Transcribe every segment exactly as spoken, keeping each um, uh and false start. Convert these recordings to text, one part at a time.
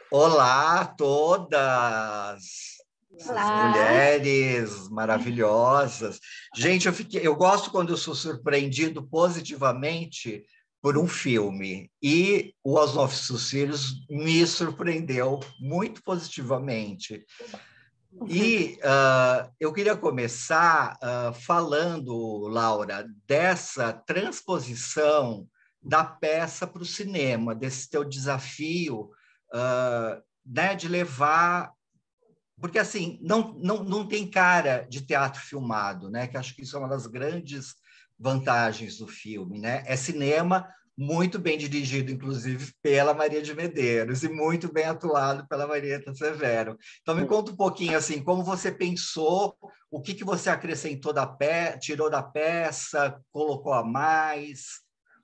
Olá a todas, essas Olá. mulheres maravilhosas. Gente, eu, fiquei, eu gosto quando eu sou surpreendido positivamente por um filme. E o Aos Nossos Filhos me surpreendeu muito positivamente. E uh, eu queria começar uh, falando, Laura, dessa transposição da peça para o cinema, desse teu desafio, uh, né, de levar... Porque, assim, não, não, não tem cara de teatro filmado, né? Que acho que isso é uma das grandes vantagens do filme, né? É cinema muito bem dirigido, inclusive, pela Maria de Medeiros e muito bem atuado pela Marieta Severo. Então, me conta um pouquinho, assim, como você pensou, o que, que você acrescentou da peça, tirou da peça, colocou a mais...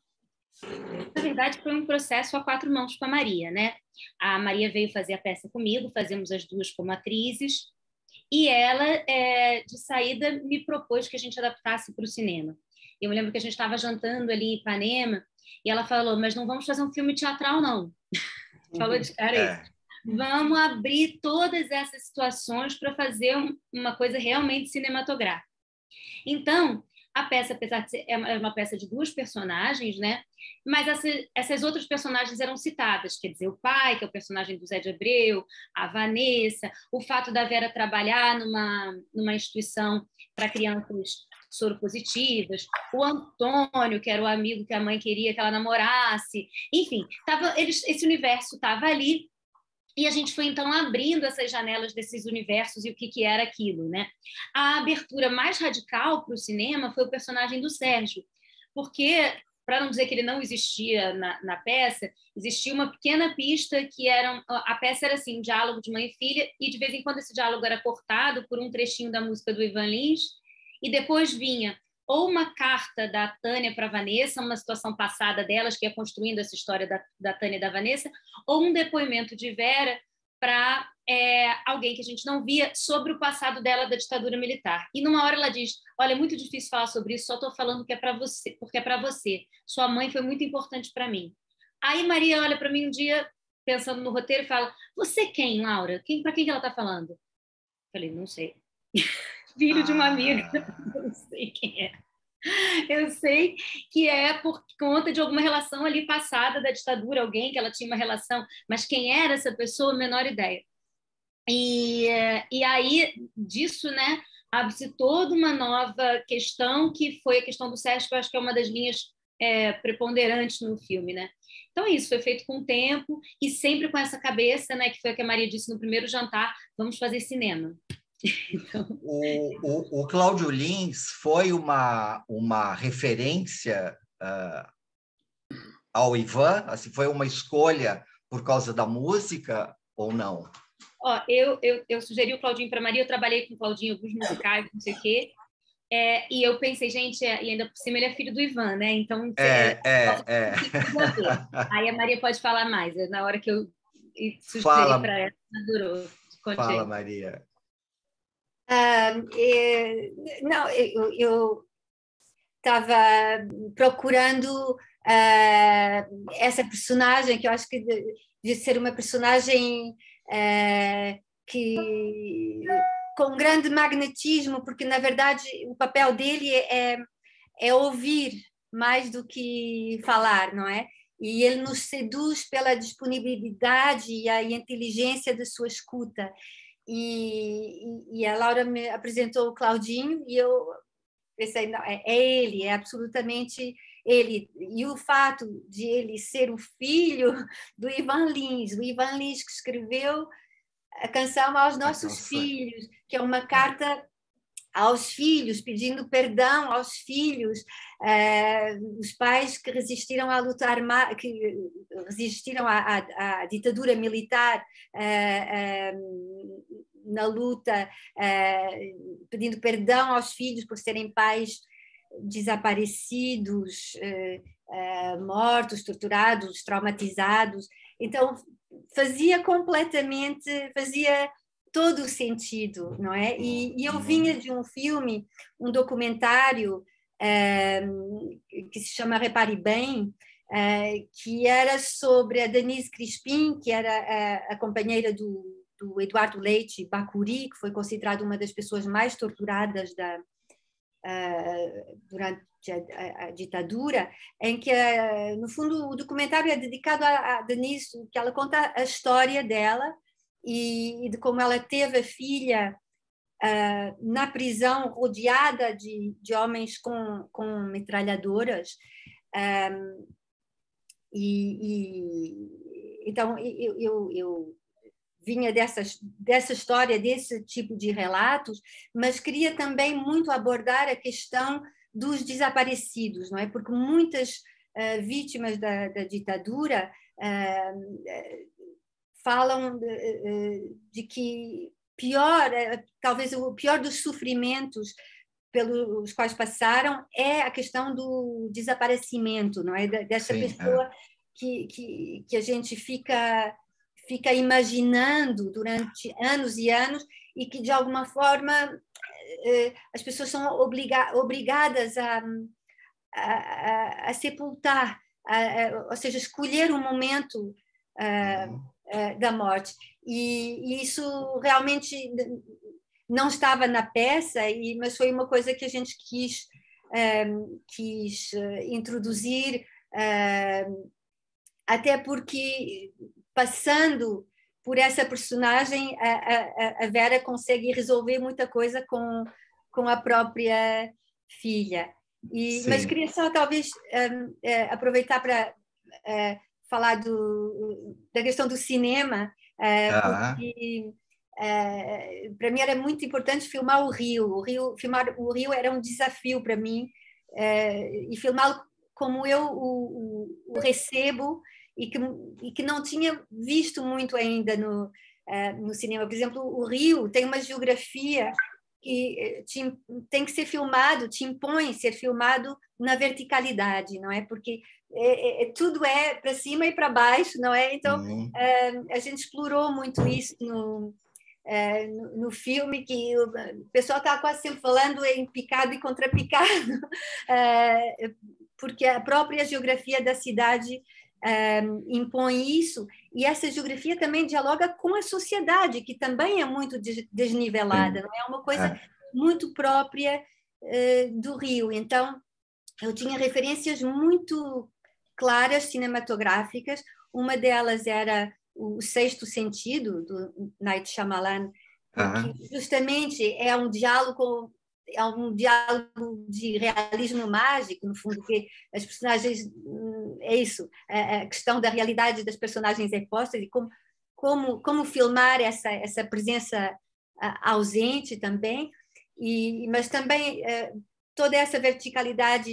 Na verdade, foi um processo a quatro mãos com a Maria, né? A Maria veio fazer a peça comigo, fazemos as duas como atrizes, e ela, é, de saída, me propôs que a gente adaptasse para o cinema. Eu me lembro que a gente estava jantando ali em Ipanema, e ela falou, mas não vamos fazer um filme teatral, não. Falou de cara isso. É. Vamos abrir todas essas situações para fazer um, uma coisa realmente cinematográfica. Então, a peça, apesar de ser é uma peça de duas personagens, né? Mas essa, essas outras personagens eram citadas, quer dizer, o pai, que é o personagem do Zé de Abreu, a Vanessa, o fato da Vera trabalhar numa, numa instituição para crianças soropositivas, o Antônio, que era o amigo que a mãe queria que ela namorasse, enfim, tava, eles, esse universo estava ali. E a gente foi, então, abrindo essas janelas desses universos e o que, que era aquilo, né? A abertura mais radical para o cinema foi o personagem do Sérgio, porque, para não dizer que ele não existia na, na peça, existia uma pequena pista que era... A peça era, assim, um diálogo de mãe e filha, e, de vez em quando, esse diálogo era cortado por um trechinho da música do Ivan Lins, e depois vinha ou uma carta da Tânia para a Vanessa, uma situação passada delas, que ia construindo essa história da, da Tânia e da Vanessa, ou um depoimento de Vera para é, alguém que a gente não via sobre o passado dela da ditadura militar. E numa hora ela diz, olha, é muito difícil falar sobre isso, só estou falando que é para você, porque é para você. Sua mãe foi muito importante para mim. Aí Maria olha para mim um dia, pensando no roteiro, e fala, você quem, Laura? Quem, para quem que ela está falando? Eu falei, não sei. Filho de uma amiga, Ah. não sei quem é. Eu sei que é por conta de alguma relação ali passada da ditadura, alguém que ela tinha uma relação, mas quem era essa pessoa, menor ideia. E, e aí, disso, né, abre-se toda uma nova questão, que foi a questão do Sérgio, que eu acho que é uma das linhas é, preponderantes no filme, né? Então, isso foi feito com o tempo e sempre com essa cabeça, né, que foi o que a Maria disse no primeiro jantar, vamos fazer cinema. Então... O, o, o Cláudio Lins foi uma, uma referência uh, ao Ivan? Assim, foi uma escolha por causa da música ou não? Ó, eu, eu, eu sugeri o Claudinho para Maria, eu trabalhei com o Claudinho em alguns musicais, não sei o quê, é, e eu pensei, gente, é, e ainda por cima ele é filho do Ivan, né? Então, é, É, é, é. aí a Maria pode falar mais, na hora que eu sugeri Fala, para ela, adorou. fala, Maria. Ah, é, não, eu estava procurando uh, essa personagem, que eu acho que devia ser uma personagem uh, que com grande magnetismo, porque na verdade o papel dele é, é ouvir mais do que falar, não é? E ele nos seduz pela disponibilidade e a inteligência da sua escuta. E, e a Laura me apresentou o Claudinho e eu pensei, não, é, é ele, é absolutamente ele. E o fato de ele ser o filho do Ivan Lins, o Ivan Lins que escreveu a canção Aos Nossos Filhos, que é uma carta aos filhos, pedindo perdão aos filhos, eh, os pais que resistiram à luta armada, que resistiram à, à, à ditadura militar, eh, eh, na luta, eh, pedindo perdão aos filhos por serem pais desaparecidos, eh, eh, mortos, torturados, traumatizados. Então, fazia completamente, fazia todo o sentido, não é? E, e eu vinha de um filme, um documentário um, que se chama Repare Bem, uh, que era sobre a Denise Crispim, que era a, a companheira do, do Eduardo Leite Bacuri, que foi considerado uma das pessoas mais torturadas da, uh, durante a, a, a ditadura, em que, uh, no fundo, o documentário é dedicado a, a Denise, que ela conta a história dela e, e de como ela teve a filha Uh, na prisão, rodeada de, de homens com, com metralhadoras. Um, e, e, então, eu, eu, eu vinha dessas, dessa história, desse tipo de relatos, mas queria também muito abordar a questão dos desaparecidos, não é? Porque muitas uh, vítimas da, da ditadura uh, falam de, de que pior, talvez o pior dos sofrimentos pelos quais passaram é a questão do desaparecimento, não é? Dessa Sim, pessoa é. Que, que, que a gente fica, fica imaginando durante anos e anos e que, de alguma forma, as pessoas são obriga, obrigadas a, a, a sepultar, a, a, ou seja, escolher um momento uh, uh, da morte. E, e isso realmente não estava na peça, e, mas foi uma coisa que a gente quis, um, quis introduzir, um, até porque, passando por essa personagem, a, a, a Vera consegue resolver muita coisa com, com a própria filha. E, mas queria só, talvez, um, aproveitar para uh, falar do, da questão do cinema, Uh, porque uh, para mim era muito importante filmar o Rio. O Rio, filmar o Rio era um desafio para mim, uh, e filmá-lo como eu o, o, o recebo e que, e que não tinha visto muito ainda no, uh, no cinema. Por exemplo, o Rio tem uma geografia que te, tem que ser filmado, te impõe ser filmado na verticalidade, não é? Porque é, é, tudo é para cima e para baixo, não é? Então, uhum. uh, a gente explorou muito isso no, uh, no, no filme, que o pessoal está quase sempre falando em picado e contrapicado, uh, porque a própria geografia da cidade uh, impõe isso, e essa geografia também dialoga com a sociedade, que também é muito desnivelada, Sim. não é? Uma coisa é. muito própria uh, do Rio. Então, eu tinha referências muito claras cinematográficas. Uma delas era o Sexto Sentido, do Night Shyamalan, porque uhum. justamente é um diálogo, é um diálogo de realismo mágico, no fundo, que as personagens, é isso, a questão da realidade das personagens é posta, e como, como, como filmar essa, essa presença ausente também, e, mas também toda essa verticalidade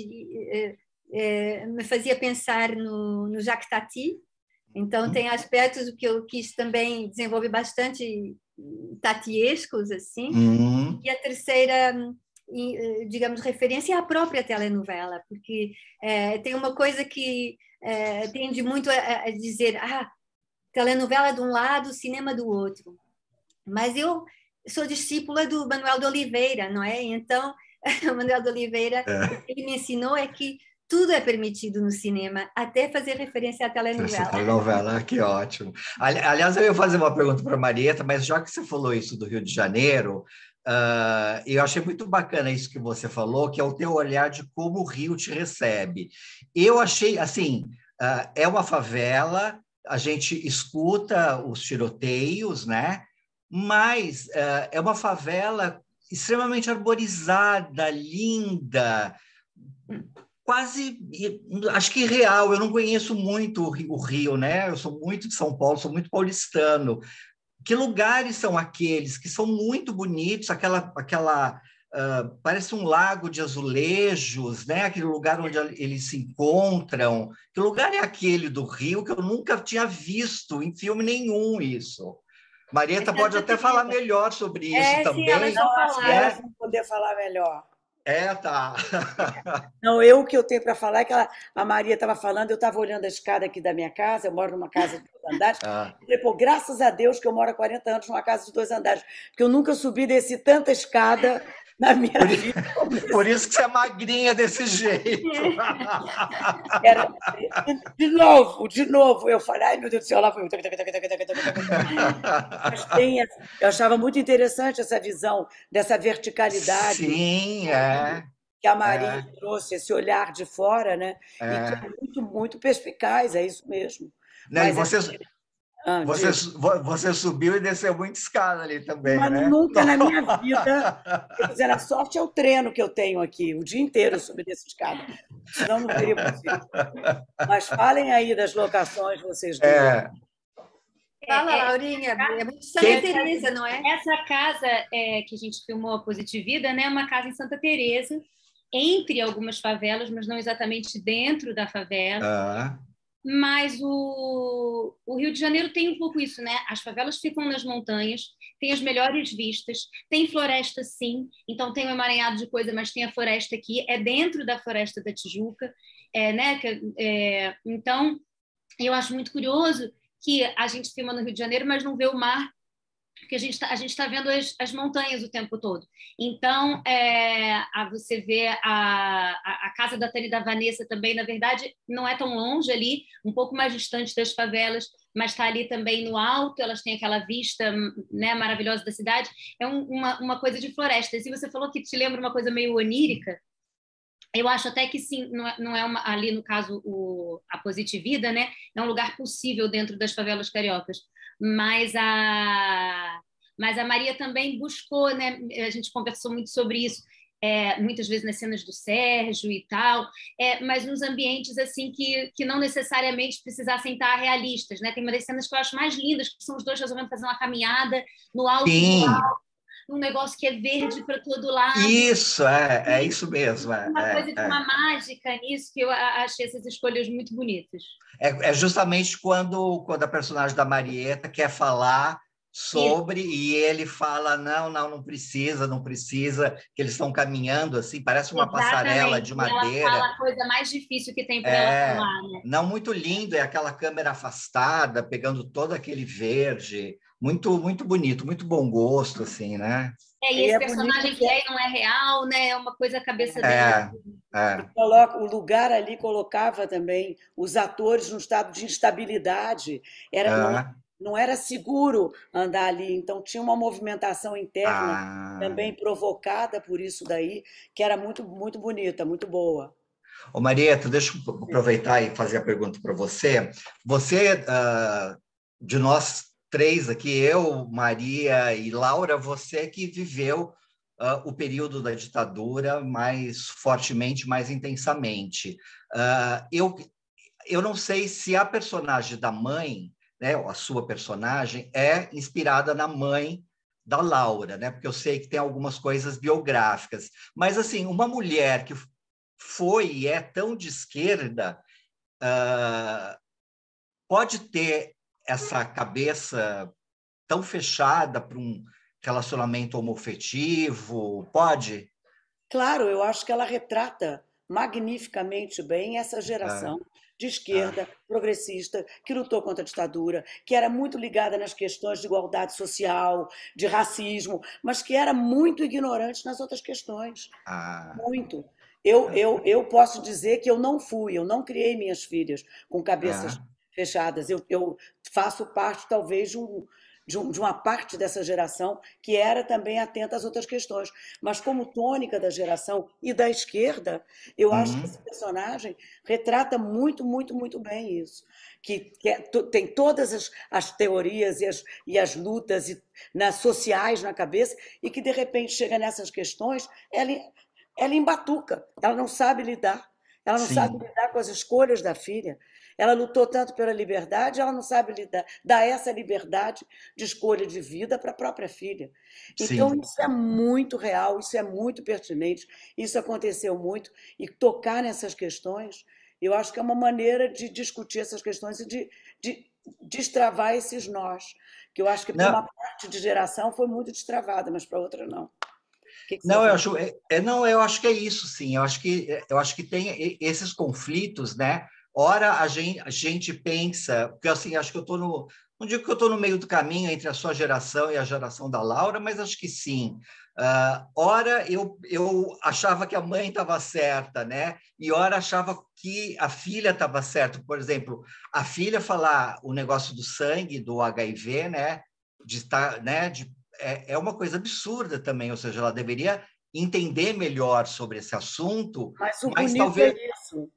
É, me fazia pensar no, no Jacques Tati. Então tem aspectos que eu quis também desenvolver bastante tatiescos assim. Uhum. E a terceira, digamos, referência é a própria telenovela, porque é, tem uma coisa que é, tende muito a, a dizer, ah, telenovela de um lado, cinema do outro. Mas eu sou discípula do Manuel de Oliveira, não é? Então o Manuel de Oliveira, é. o que ele me ensinou é que tudo é permitido no cinema, até fazer referência à telenovela. Telenovela, que ótimo. Aliás, eu ia fazer uma pergunta para a Marieta, mas já que você falou isso do Rio de Janeiro, uh, eu achei muito bacana isso que você falou, que é o teu olhar de como o Rio te recebe. Eu achei, assim, uh, é uma favela, a gente escuta os tiroteios, né? Mas uh, é uma favela extremamente arborizada, linda, quase, acho que real. Eu não conheço muito o Rio, o Rio, né? Eu sou muito de São Paulo, sou muito paulistano. Que lugares são aqueles que são muito bonitos? Aquela, aquela uh, parece um lago de azulejos, né? Aquele lugar onde eles se encontram. Que lugar é aquele do Rio que eu nunca tinha visto em filme nenhum isso? Marieta pode até falar melhor sobre isso é, também. Sim, elas não, acho que elas vão poder falar melhor. É, tá. Não, eu o que eu tenho para falar é que ela, a Maria estava falando, eu estava olhando a escada aqui da minha casa, eu moro numa casa de dois andares, ah. e falei, pô, graças a Deus que eu moro há quarenta anos numa casa de dois andares, porque eu nunca subi e desci tanta escada na minha por, vida. Por isso que você é magrinha desse jeito. Era, de novo, de novo, eu falei, ai meu Deus do céu, lá foi. Mas tem, eu achava muito interessante essa visão dessa verticalidade. Sim, é. Que a Maria É, trouxe, esse olhar de fora, né? E que é. é muito, muito perspicaz, é isso mesmo. Não, e Mas você, essa... ah, você, você subiu e desceu muito escada ali também, Mas né? nunca na minha vida. Quer dizer, a sorte é o treino que eu tenho aqui, o dia inteiro eu subi dessa escada. Senão não teria possível. Mas falem aí das locações, vocês duas. É. Fala, É, é, Laurinha, é muito Santa Quem- Teresa, não é? essa casa é, que a gente filmou, a Positivida, né, é uma casa em Santa Teresa, entre algumas favelas, mas não exatamente dentro da favela. Ah, Mas o, o Rio de Janeiro tem um pouco isso, né? As favelas ficam nas montanhas, tem as melhores vistas, tem floresta, sim, então tem um emaranhado de coisa, mas tem a floresta aqui, é dentro da Floresta da Tijuca, é, né? Que- é, então, eu acho muito curioso que a gente filma no Rio de Janeiro, mas não vê o mar, porque a gente está a gente tá vendo as, as montanhas o tempo todo. Então, é, a, você vê a, a, a casa da Tânia e da Vanessa também, na verdade, não é tão longe ali, um pouco mais distante das favelas, mas está ali também no alto, elas têm aquela vista, né, maravilhosa da cidade. É um, uma, uma coisa de floresta. E se você falou que te lembra uma coisa meio onírica, eu acho até que sim, não é, não é uma, ali no caso o, a Positivida, né? É um lugar possível dentro das favelas cariocas. Mas a, mas a Maria também buscou, né? A gente conversou muito sobre isso, é, muitas vezes nas cenas do Sérgio e tal, é, mas nos ambientes assim que, que não necessariamente precisassem estar realistas, né? Tem uma das cenas que eu acho mais lindas, que são os dois resolvendo fazer uma caminhada no alto do sim, um negócio que é verde para todo lado. isso, é, é isso mesmo. É, Uma é, coisa de é. uma mágica nisso que eu a- achei essas escolhas muito bonitas. É, é justamente quando, quando a personagem da Marieta quer falar Isso. sobre e ele fala, não, não, não precisa, não precisa, que eles estão caminhando assim, parece uma passarela de Exatamente. E ela fala madeira. a coisa mais difícil que tem para ela É, falar, né? não muito lindo, é aquela câmera afastada, pegando todo aquele verde, muito, muito bonito, muito bom gosto, assim, né? É, e E esse é bonito personagem que que é e não é real, né? É uma coisa a cabeça dela. É, E é, coloca, o lugar ali colocava também os atores num estado de instabilidade. Era, não, é. não era seguro andar ali, então tinha uma movimentação interna Ah. também provocada por isso daí, que era muito, muito bonita, muito boa. Ô, Marieta, deixa eu aproveitar e fazer a pergunta para você. Você, ah, de nós três aqui, eu, Maria e Laura, você que viveu ah, o período da ditadura mais fortemente, mais intensamente. Ah, eu, eu não sei se a personagem da mãe, né, a sua personagem, é inspirada na mãe da Laura, né? Porque eu sei que tem algumas coisas biográficas. Mas, assim, uma mulher que foi e é tão de esquerda, uh, pode ter essa cabeça tão fechada para um relacionamento homoafetivo? Pode? Claro, eu acho que ela retrata magnificamente bem essa Ah, geração de ah, esquerda, progressista, que lutou contra a ditadura, que era muito ligada nas questões de igualdade social, de racismo, mas que era muito ignorante nas outras questões. ah, Muito. Eu, ah, eu, eu posso dizer que eu não fui, eu não criei minhas filhas com cabeças ah, fechadas. Eu, eu faço parte, talvez, de, um, de, um, de uma parte dessa geração que era também atenta às outras questões. Mas, como tônica da geração e da esquerda, eu acho que hum, esse personagem retrata muito, muito, muito bem isso. Que, que é, tem todas as, as teorias e as, e as lutas e, nas sociais na cabeça, e que, de repente, chega nessas questões, ela ela embatuca, ela não sabe lidar, ela não sabe sim, lidar com as escolhas da filha. Ela lutou tanto pela liberdade, ela não sabe lidar, dar essa liberdade de escolha de vida para a própria filha. Então, sim. isso é muito real, isso é muito pertinente, isso aconteceu muito, e tocar nessas questões, eu acho que é uma maneira de discutir essas questões e de, de destravar esses nós, que eu acho que para uma Não, parte de geração foi muito destravada, mas para outra não. O que, que você ia não, eu falar? acho, é, é, não, eu acho que é isso, sim. Eu acho que, eu acho que tem esses conflitos, né? Ora, a gente, a gente pensa, porque assim, acho que eu estou no, não digo que eu estou no meio do caminho entre a sua geração e a geração da Laura, mas acho que sim. Uh, ora, eu, eu achava que a mãe estava certa, né? E ora achava que a filha estava certa. Por exemplo, a filha falar o negócio do sangue, do H I V, né? De estar, né? De, é, é uma coisa absurda também, ou seja, ela deveria entender melhor sobre esse assunto, mas o mas bonito talvez... é isso.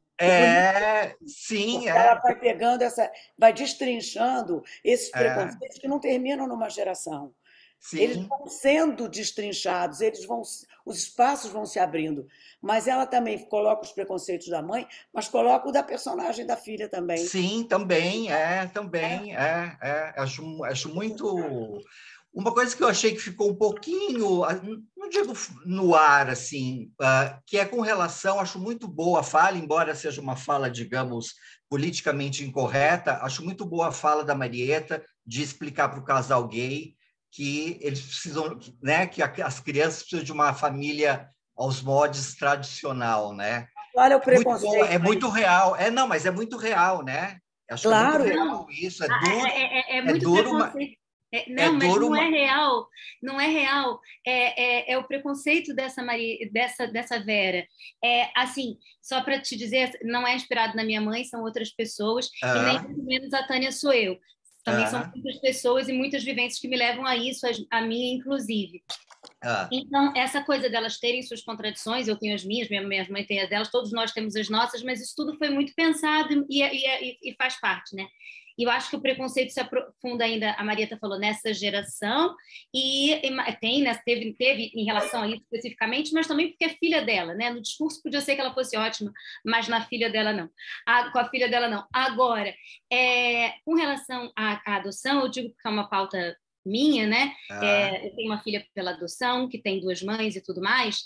É, sim, Porque é, ela vai pegando essa, vai destrinchando esses é, preconceitos que não terminam numa geração. Eles sim. vão sendo destrinchados, eles vão, os espaços vão se abrindo. Mas ela também coloca os preconceitos da mãe, mas coloca o da personagem da filha também. Sim, também, é, também, é, é. Acho, acho muito... Uma coisa que eu achei que ficou um pouquinho, não digo no ar, assim, uh, que é com relação, acho muito boa a fala, embora seja uma fala, digamos, politicamente incorreta, acho muito boa a fala da Marieta de explicar para o casal gay que eles precisam, né, que as crianças precisam de uma família aos modos tradicional, né? Olha o Muito bom, é preconceito aí. muito real. É, não, mas é muito real, né? Acho que é muito Claro, real Não, isso. É é, duro, é, é é é muito duro, mas preconceito. É, é não, mas duro, não é uma... real, não é real. É, é, é o preconceito dessa Maria, dessa, dessa Vera. É assim, só para te dizer, não é inspirado na minha mãe, são outras pessoas, e nem ah, muito menos a Tânia sou eu. Também são ah, muitas pessoas e muitas vivências que me levam a isso, a, a minha inclusive. ah. Então, essa coisa delas terem suas contradições, eu tenho as minhas, minha, minha mãe tem as delas, todos nós temos as nossas, mas isso tudo foi muito pensado e, e, e faz parte, né? E eu acho que o preconceito se aprofunda ainda, a Marieta falou, nessa geração, e, e tem, né, teve, teve em relação a isso especificamente, mas também porque é filha dela, né? No discurso podia ser que ela fosse ótima, mas na filha dela não. A, com a filha dela não. Agora, é, com relação à, à adoção, eu digo que é uma pauta minha, né? Ah, É, eu tenho uma filha pela adoção, que tem duas mães e tudo mais.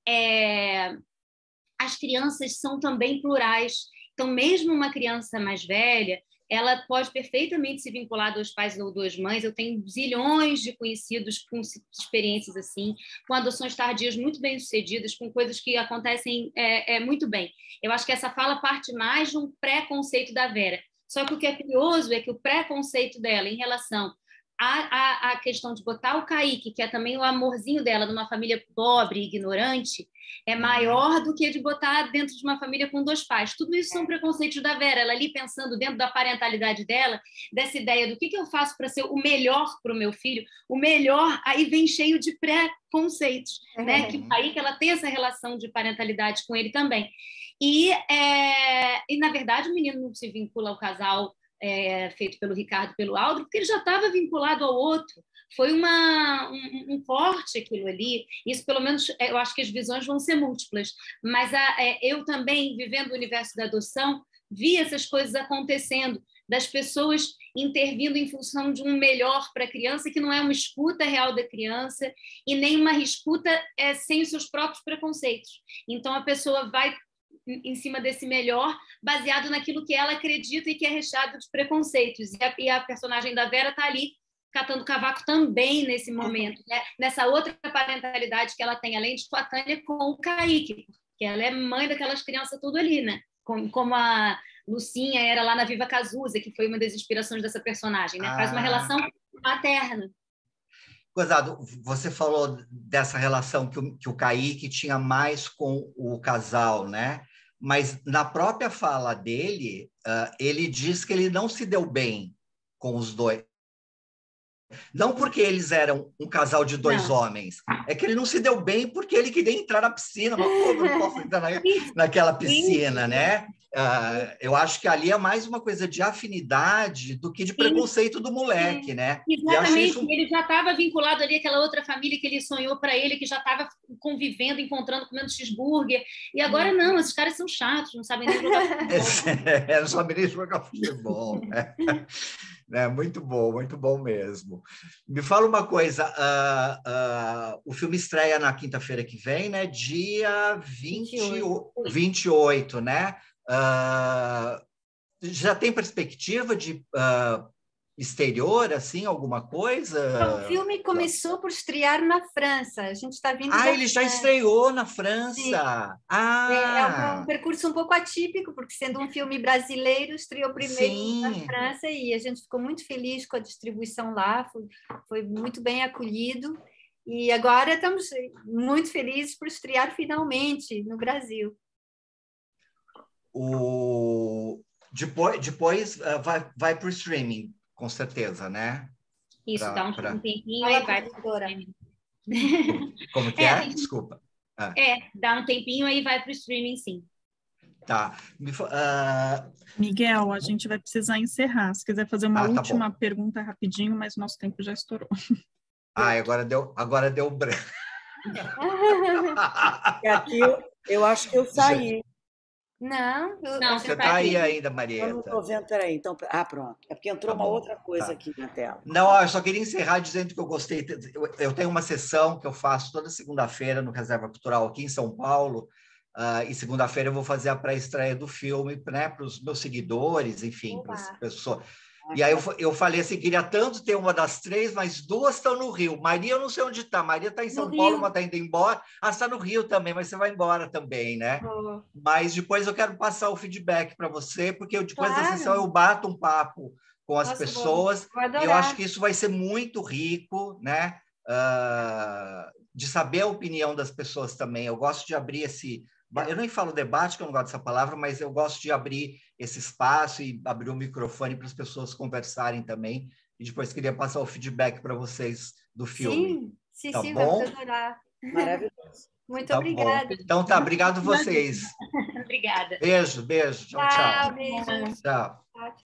É, as crianças são também plurais. Então, mesmo uma criança mais velha, ela pode perfeitamente se vincular a dois pais ou duas mães. Eu tenho zilhões de conhecidos com experiências assim, com adoções tardias muito bem-sucedidas, com coisas que acontecem é, é, muito bem. Eu acho que essa fala parte mais de um preconceito da Vera. Só que o que é curioso é que o preconceito dela em relação A, a, a questão de botar o Kaique, que é também o amorzinho dela, numa família pobre e ignorante, é uhum. maior do que de botar dentro de uma família com dois pais. Tudo isso são preconceitos da Vera. Ela ali pensando dentro da parentalidade dela, dessa ideia do que, que eu faço para ser o melhor para o meu filho, o melhor, aí vem cheio de preconceitos, né? Que o Kaique, ela tem essa relação de parentalidade com ele também. E, é, e na verdade, o menino não se vincula ao casal É, feito pelo Ricardo e pelo Aldo, porque ele já estava vinculado ao outro. Foi uma, um, um corte aquilo ali. Isso, pelo menos, eu acho que as visões vão ser múltiplas. Mas a, é, eu também, vivendo o universo da adoção, vi essas coisas acontecendo, das pessoas intervindo em função de um melhor para a criança, que não é uma escuta real da criança e nem uma escuta é, sem os seus próprios preconceitos. Então, a pessoa vai em cima desse melhor, baseado naquilo que ela acredita e que é recheado de preconceitos. E a, e a personagem da Vera está ali catando cavaco também nesse momento, né? Nessa outra parentalidade que ela tem, além de com a Tânia, com o Kaique, porque ela é mãe daquelas crianças tudo ali, né? Como, como a Lucinha era lá na Viva Cazuza, que foi uma das inspirações dessa personagem, né? Faz uma Ah, relação materna. Gozado, você falou dessa relação que o, que o Kaique tinha mais com o casal, né? Mas na própria fala dele, uh, ele diz que ele não se deu bem com os dois. Não porque eles eram um casal de dois Não. homens, é que ele não se deu bem porque ele queria entrar na piscina, mas como eu não posso entrar na, naquela piscina, né? Uh, eu acho que ali é mais uma coisa de afinidade do que de preconceito do moleque, né? E acho Exatamente, isso... ele já estava vinculado ali àquela outra família que ele sonhou para ele, que já estava convivendo, encontrando, comendo cheeseburger, e agora não, esses caras são chatos, não sabem nem jogar futebol. É, não sabe nem jogar futebol. É. É, muito bom, muito bom mesmo. Me fala uma coisa, uh, uh, o filme estreia na quinta-feira que vem, né? Dia vinte, vinte e oito, né? Uh, já tem perspectiva de uh, exterior, assim, alguma coisa? O filme começou por estrear na França. A gente está vindo. Ah, da ele já França. estreou na França. Sim. Ah, é, é um percurso um pouco atípico, porque sendo um filme brasileiro, estreou primeiro sim. na França e a gente ficou muito feliz com a distribuição lá. Foi, foi muito bem acolhido. E agora estamos muito felizes por estrear finalmente no Brasil. O... Depois, depois uh, vai, vai para o streaming, com certeza, né? Isso, pra, dá um, pra... um tempinho Fala, aí vai. professora. Como que É, é? gente- Desculpa. Ah, É, dá um tempinho aí vai para o streaming, sim. tá. Me fa- ah, Miguel, a gente vai precisar encerrar. Se quiser fazer uma Ah, tá última bom. pergunta rapidinho, mas o nosso tempo já estourou. Ai, agora deu, agora deu branco. E aqui eu, eu acho que eu saí. Não, eu, Não, a Você gente- está aí ainda, Eu não Marieta? estou vendo, peraí. Então, ah, pronto. É porque entrou Tá uma bom, outra coisa tá. aqui na tela. Não, ó, eu só queria encerrar dizendo que eu gostei. Eu, eu tenho uma sessão que eu faço toda segunda-feira no Reserva Cultural aqui em São Paulo, ah, e segunda-feira eu vou fazer a pré-estreia do filme, né, para os meus seguidores, enfim, para as Oba. pessoas. E aí eu, fa- eu falei assim, queria tanto ter uma das três, mas duas estão no Rio. Maria, eu não sei onde está. Maria está em São No Paulo, Rio. mas está indo embora. Ah, está no Rio também, mas você vai embora também, né? Oh, Mas depois eu quero passar o feedback para você, porque eu, depois da Claro. sessão eu bato um papo com as Nossa, vou- pessoas, vou e adorar. eu acho que isso vai ser muito rico, né? Ah, de saber a opinião das pessoas também. Eu gosto de abrir esse... Eu nem falo debate, que eu não gosto dessa palavra, mas eu gosto de abrir esse espaço e abrir o microfone para as pessoas conversarem também. E depois queria passar o feedback para vocês do filme. Sim, sim, Tá sim, bom? vamos adorar. Maravilhoso. Muito Tá obrigada. bom. Então tá, obrigado vocês. Obrigada. Beijo, beijo. Tchau, Tchau, tchau. beijos. Tchau. Tchau.